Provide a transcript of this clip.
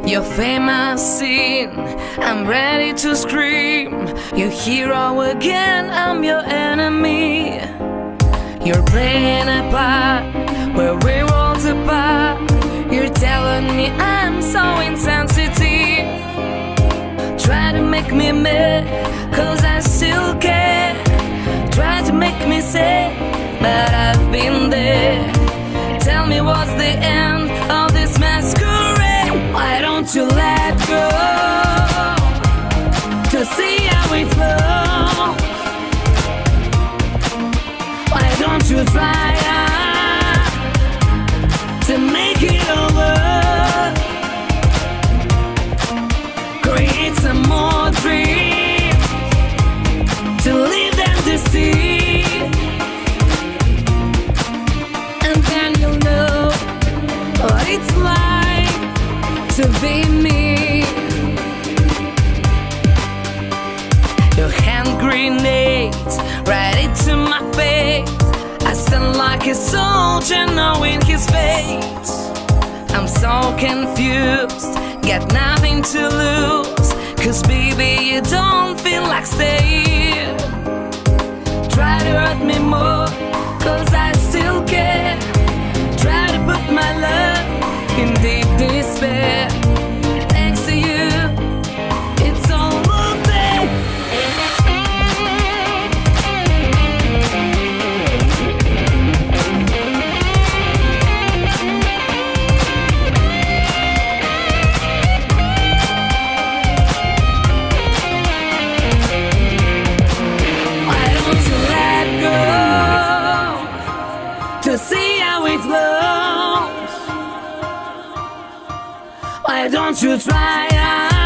Your famous scene, I'm ready to scream. Your hero again, I'm your enemy. You're playing a part where we're worlds apart. You're telling me I'm so insensitive. Try to make me mad, cause I still care. Try to make me sad, but I've been there. Tell me what's the end of this masquerade? Why don't you let go to see how it flows? Why don't you try to make it over? Create some more dreams to leave them deceived, and then you'll know what it's like to be me. Your hand grenades right into my face. I stand like a soldier knowing his fate. I'm so confused, got nothing to lose, cause baby you don't feel like staying. Try to hurt me more, cause I still care. Try to put my love in deep despair. Thanks to you, it's almost there. Why don't you let go to see how it flows? Why don't you try